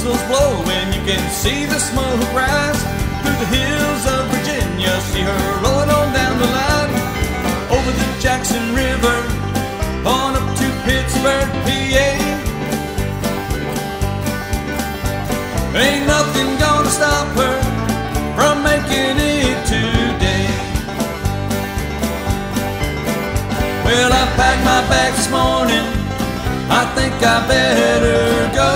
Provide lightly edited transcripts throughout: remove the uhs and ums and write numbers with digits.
whistles blow and you can see the smoke rise through the hills of Virginia. See her rolling on down the line over the Jackson River on up to Pittsburgh, PA. Ain't nothing gonna stop her from making it today. Well, I packed my bags this morning, I think I better go.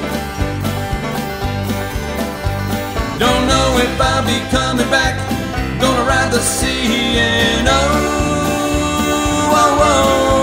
Don't know if I'll be coming back, gonna ride the CNO. Whoa, whoa.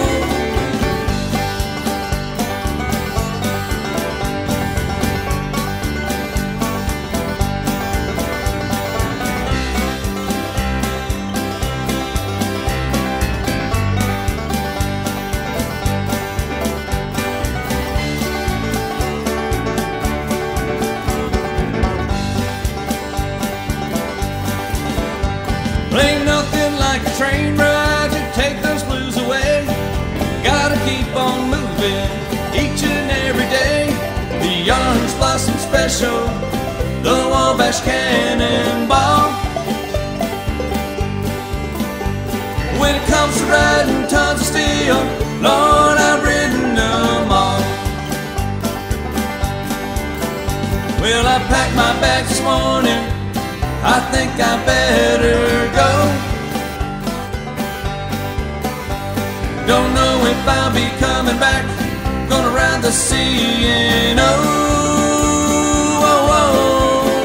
Ain't nothing like a train ride to take those blues away. Gotta keep on moving each and every day. The Orange Blossom Special, the Wabash Cannonball. When it comes to riding tons of steel, Lord, I've ridden them all. Well, I packed my bags this morning, I think I better go. Don't know if I'll be coming back, gonna ride the CNO. Whoa, whoa.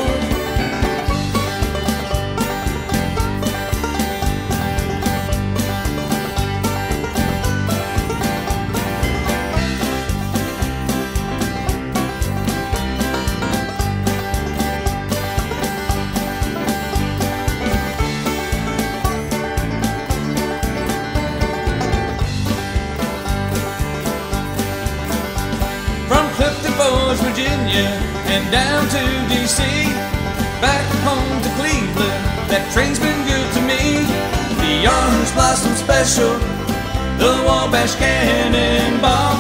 Virginia and down to DC, back home to Cleveland, that train's been good to me. The Orange Blossom Special, the Wabash Cannonball.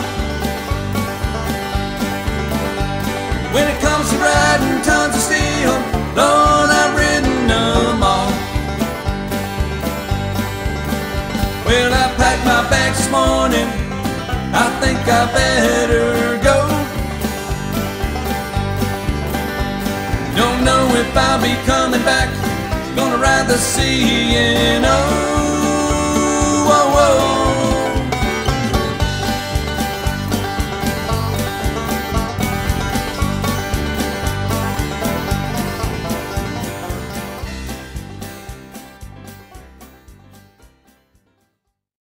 When it comes to riding tons of steel, Lord, I've ridden them all. Well, I packed my bags this morning, I think I better go. Don't know if I'll be coming back, gonna ride the CNO.